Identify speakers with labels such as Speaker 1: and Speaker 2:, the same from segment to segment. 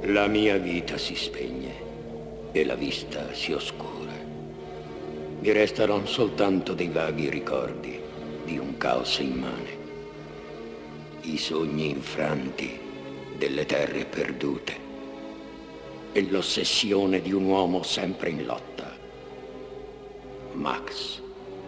Speaker 1: La mia vita si spegne e la vista si oscura. Mi restano soltanto dei vaghi ricordi di un caos immane. I sogni infranti delle terre perdute e l'ossessione di un uomo sempre in lotta. Max.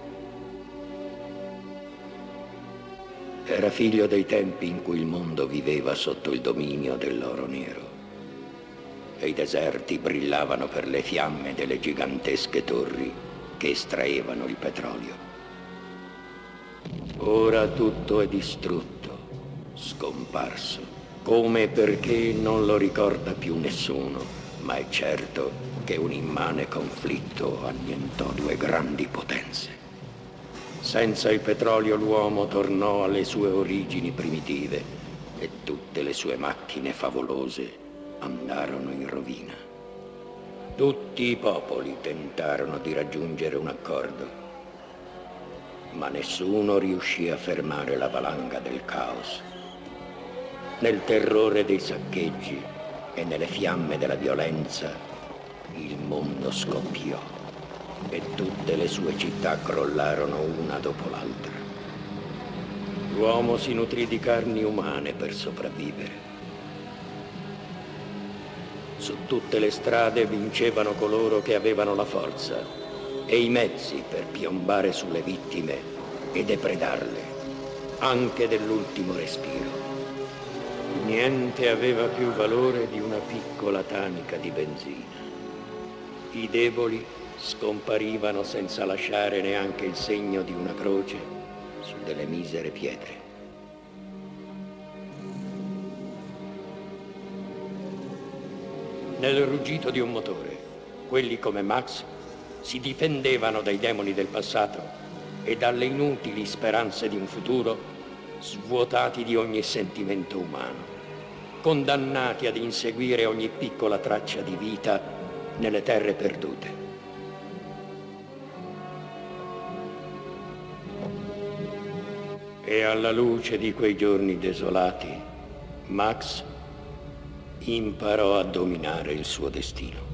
Speaker 1: Era figlio dei tempi in cui il mondo viveva sotto il dominio dell'oro nero e i deserti brillavano per le fiamme delle gigantesche torri che estraevano il petrolio. Ora tutto è distrutto, scomparso, come e perché non lo ricorda più nessuno, ma è certo che un immane conflitto annientò due grandi potenze. Senza il petrolio l'uomo tornò alle sue origini primitive e tutte le sue macchine favolose andarono in rovina. Tutti i popoli tentarono di raggiungere un accordo, ma nessuno riuscì a fermare la valanga del caos. Nel terrore dei saccheggi e nelle fiamme della violenza, il mondo scoppiò e tutte le sue città crollarono una dopo l'altra. L'uomo si nutrì di carni umane per sopravvivere. Su tutte le strade vincevano coloro che avevano la forza e i mezzi per piombare sulle vittime e depredarle, anche dell'ultimo respiro. Niente aveva più valore di una piccola tanica di benzina. I deboli scomparivano senza lasciare neanche il segno di una croce su delle misere pietre. Nel ruggito di un motore, quelli come Max si difendevano dai demoni del passato e dalle inutili speranze di un futuro, svuotati di ogni sentimento umano, condannati ad inseguire ogni piccola traccia di vita nelle terre perdute. E alla luce di quei giorni desolati, Max imparò a dominare il suo destino.